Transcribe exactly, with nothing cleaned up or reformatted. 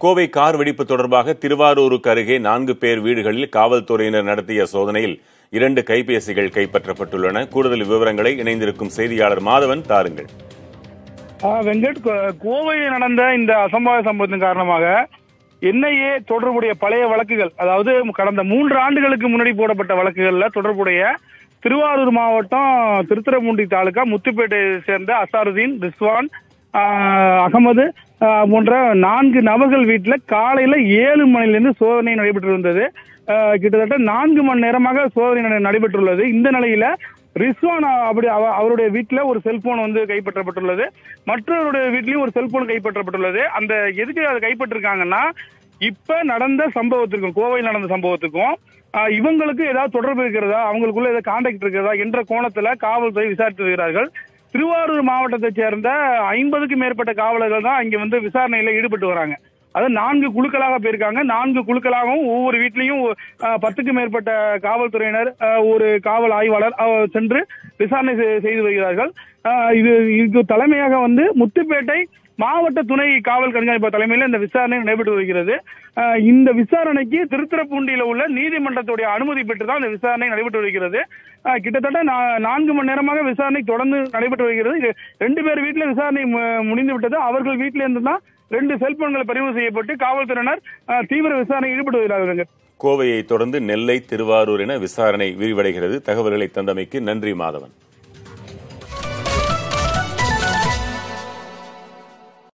Kovai car வெடிப்பு தொடர்பாக திருவாரூருக்கு அருகே நான்கு பேர் வீடுகளில் காவல்துறையினர் நடத்திய சோதனையில் இரண்டு கைபேசிகள் கைப்பற்றப்பட்டுள்ளன. கூடுதல் விவரங்களை இணைந்திருக்கும் செய்தியாளர் மாதவன் தாருங்கள். வெங்கட், கோவையில் நடந்த இந்த அசம்பாவித சம்பவத்தின் காரணமாக என்ஐஏ தொடர்புடைய பழைய வழக்குகள், அதாவது கடந்த மூன்று ஆண்டுகளுக்கு முன்னாடி போடப்பட்ட வழக்குகள்ல தொடர்புடைய திருவாரூர் மாவட்டம் திருத்துறைப்பூண்டி தாலுகா முத்துப்பேட்டையை சேர்ந்த அசாருதீன், ரிஸ்வான், அகமது போன்ற நான்கு நபர்கள் வீட்டுல காலையில ஏழு மணிலிருந்து சோதனை நடைபெற்று வந்தது. கிட்டத்தட்ட நான்கு மணி நேரமாக சோதனை நடைபெற்றுள்ளது. இந்த நிலையில ரிஸ்வான் அப்படி அவருடைய வீட்டுல ஒரு செல்போன் வந்து கைப்பற்றப்பட்டுள்ளது, மற்றவருடைய வீட்லயும் ஒரு செல்போன் கைப்பற்றப்பட்டுள்ளது. அந்த எதுக்கு அதை கைப்பற்றிருக்காங்கன்னா, இப்ப நடந்த சம்பவத்திற்கும் கோவையில் நடந்த சம்பவத்துக்கும் இவங்களுக்கு ஏதாவது தொடர்பு இருக்கிறதா, அவங்களுக்குள்ள ஏதாவது கான்டாக்ட் இருக்கிறதா என்ற கோணத்துல காவல்துறை விசாரித்து வருகிறார்கள். திருவாரூர் மாவட்டத்தை சேர்ந்த ஐம்பதுக்கும் மேற்பட்ட காவலர்கள் தான் இங்க வந்து விசாரணையில ஈடுபட்டு வராங்க. அதாவது நான்கு குழுக்களாக போயிருக்காங்க. நான்கு குழுக்களாகவும் ஒவ்வொரு வீட்லயும் பத்துக்கும் மேற்பட்ட காவல்துறையினர், ஒரு காவல் ஆய்வாளர் சென்று விசாரணை செய்து வருகிறார்கள். இது இதுக்கு தலைமையாக வந்து முத்துப்பேட்டை மாவட்ட துணை காவல் கண்காணிப்பாளர் தலைமையில் இந்த விசாரணை நடைபெற்று வருகிறது. இந்த விசாரணைக்கு திருத்துறைப்பூண்டியில உள்ள நீதிமன்றத்துடைய அனுமதி பெற்றுதான் இந்த விசாரணை நடைபெற்று வருகிறது. கிட்டத்தட்ட நான்கு மணி நேரமாக விசாரணை தொடர்ந்து நடைபெற்று வருகிறது. ரெண்டு பேர் வீட்டுல விசாரணை முடிந்து விட்டது. அவர்கள் வீட்டில இருந்து தான் ரெண்டு செல்போன்கள் பதிவு செய்யப்பட்டு காவல்துறையினர் தீவிர விசாரணை ஈடுபட்டு வருகிறார்கள். கோவையை தொடர்ந்து நெல்லை, திருவாரூர் என விசாரணை விரிவடைகிறது. தகவல்களை தந்தமைக்கு நன்றி மாதவன்.